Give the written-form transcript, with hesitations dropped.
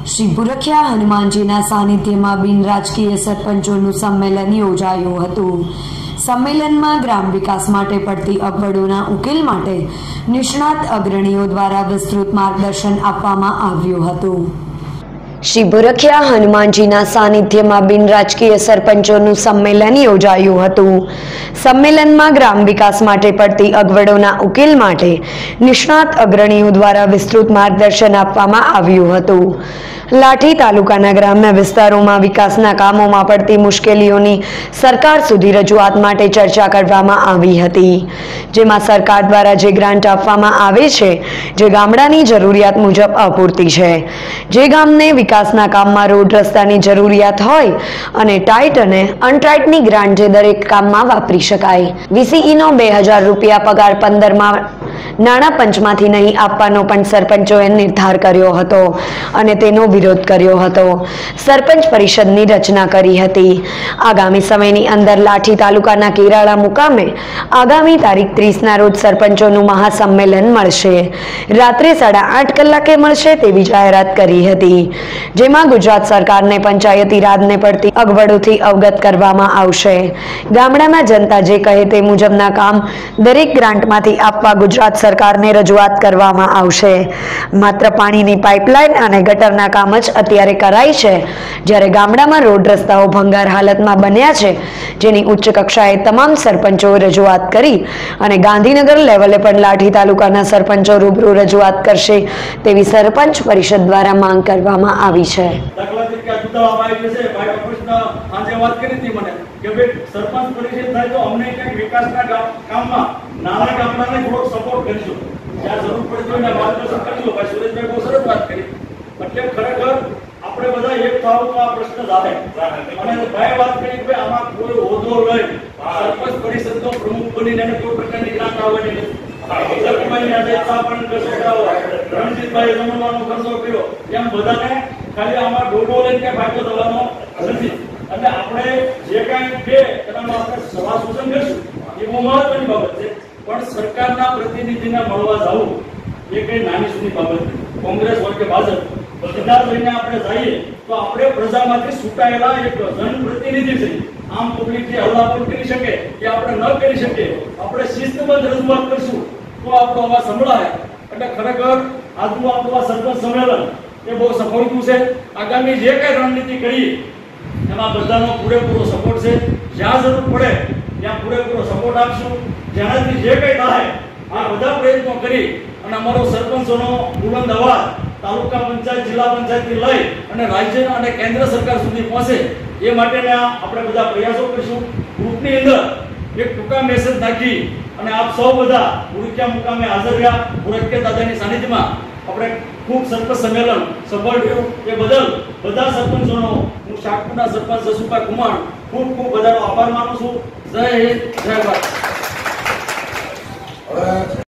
श्री भुरखिया हनुमानजीना सानिध्यमां बिनराजकीय सरपंचोनुं संमेलन योजायुं हतुं। सम्मेलનમાં ग्राમ વિકાસ માટે પડતી અગવડોના ઉકેલ માટે નિષ્ણાત અગ્રણીઓ દ્વારા વિસ્તૃત માર્ગદર્શન આપવામાં આવ્યું હતું। श्री भुरखिया हनुमानजीना सानिध्यमां बिनराजकीय सरपंचोनुं संमेलन योजायुं हतुं। सम्मेलનમાં ग्राम विकास માટે પડતી અગવડોના ઉકેલ માટે નિષ્ણાત અગ્રણીઓ દ્વારા વિસ્તૃત માર્ગદર્શન આપવામાં આવ્યું હતું। લાઠી તાલુકાના ગ્રામ્ય વિસ્તારોમાં વિકાસના કામોમાં પડતી મુશ્કેલીઓની સરકાર સુધી રજૂઆત માટે ચર્ચા કરવામાં આવી હતી, જેમાં સરકાર દ્વારા જે ગ્રાન્ટ આપવામાં આવે છે જે ગામડાની જરૂરિયાત મુજબ અપૂરતી છે। જે ગામને વિકાસના કામમાં રોડ રસ્તાની જરૂરિયાત હોય અને ટાઈટ અને અનટાઈટની ગ્રાન્ટ જે દરેક કામમાં વાપરી શકાય। વીસીઈનો 2000 રૂપિયા પગાર 15માં નાણાં પંચમાંથી નહીં આપવાનો પણ સરપંચોએ નિર્ધાર કર્યો હતો અને તેનો વિરોધ કર્યો હતો। સરપંચ પરિષદની રચના કરી હતી। આગામી સમયની અંદર લાઠી તાલુકાના કેરાળા મુકામે આગામી તારીખ 30ના રોજ સરપંચોનું મહાસંમેલન મળશે। રાત્રે 8:30 કલાકે મળશે તેવી જાહેરાત કરી હતી, જેમાં ગુજરાત સરકારને પંચાયતી રાજને પડતી અગવડોથી અવગત કરવામાં આવશે। ગામડાના જનતા જે કહે તે મુજબના કામ દરેક ગ્રાન્ટમાંથી આપવા ગુજરાત સરકારને રજૂઆત કરવામાં આવશે। માત્ર પાણીની પાઇપલાઇન અને ગટરના કામ જ અત્યારે કરાય છે, જ્યારે ગામડામાં રોડ રસ્તાઓ ભંગાર હાલતમાં બન્યા છે, જેની ઉચ્ચ કક્ષાએ તમામ સરપંચોએ રજૂઆત કરી અને ગાંધીનગર લેવલે પણ લાઠી તાલુકાના સરપંચો રૂબરૂ રજૂઆત કરશે તેવી સરપંચ પરિષદ દ્વારા માંગ કરવામાં આવી છે। સરપંચ પરિષદ થાય તો અમને કંઈક વિકાસના કામમાં નાના ગામડાને થોડોક સપોર્ટ કરીશું, જ્યાં જરૂર પડે તો એને માર્ગદર્શન કરીશું। ભાઈ સુરેશભાઈ બહુ સરસ વાત કરી, એટલે ખરેખર આપણે બધા એક થાવ તો આ પ્રશ્ન આવે। અને ભાઈ વાત કરી કે આમાં કોઈ હોદ્દો લઈ સરપંચ પરિષદનો પ્રમુખ બનીને એને કોઈ પ્રકારની ગ્રાન્ટ આવે નહીં। રણજીતભાઈ જમવાનો ખર્ચો કર્યો, એમ બધાને ખાલી આમાં ડોડો લઈને કે ફાયદો થવાનો નથી। અને આપણે જે કાંઈ કે એનામાં આપણે સલાહ સૂચન કરીશું એ બહુ મહત્વની બાબત છે, પણ સરકારના પ્રતિનિધિને મળવા જવું એ કઈ નાની સૂની બાબત નથી। કોંગ્રેસ હોય કે ભાજપ બધા લઈને આપણે જઈએ તો આપણે પ્રજામાંથી છૂટાયેલા એક જનપ્રતિનિધિ છે। આમ પબ્લિકથી હલ્લાબોલ કરી શકે કે આપણે ન કરી શકીએ, આપણે શિસ્તબદ્ધ રજૂઆત કરશું તો આપણો અવાજ સંભળાય। એટલે ખરેખર આજનું આપણું આ સરપંચ સંમેલન એ બહુ સફળ થયું છે। આગામી જે કઈ રણનીતિ કરીએ એમાં બધાનો પૂરેપૂરો સપોર્ટ છે। જ્યાં જરૂર પડે ત્યાં પૂરેપૂરો સપોર્ટ આપશું। જેનાથી જે કંઈ થાય આ બધા પ્રયત્નો કરી અને અમારો સરપંચોનો બુલંદ અવાજ તાલુકા પંચાયત, જિલ્લા પંચાયતથી લઈ અને રાજ્યના અને કેન્દ્ર સરકાર સુધી પહોંચે એ માટેના આપણે બધા પ્રયાસો કરીશું। ગ્રુપની અંદર એક ટૂંકા મેસેજ નાખી અને આપ સૌ બધા ભુરખિયા મુકામે હાજર રહ્યા। ભુરખિયા દાદાની સાનિધ્યમાં આપણે ખૂબ સરપંચ સંમેલન સફળ થયું એ બદલ બધા સરપંચોનો હું શાકપુરના સરપંચ જસુભાઈ કુમાર ખૂબ ખૂબ બધાનો આભાર માનું છું। જય હિન્દ, જય ભારત।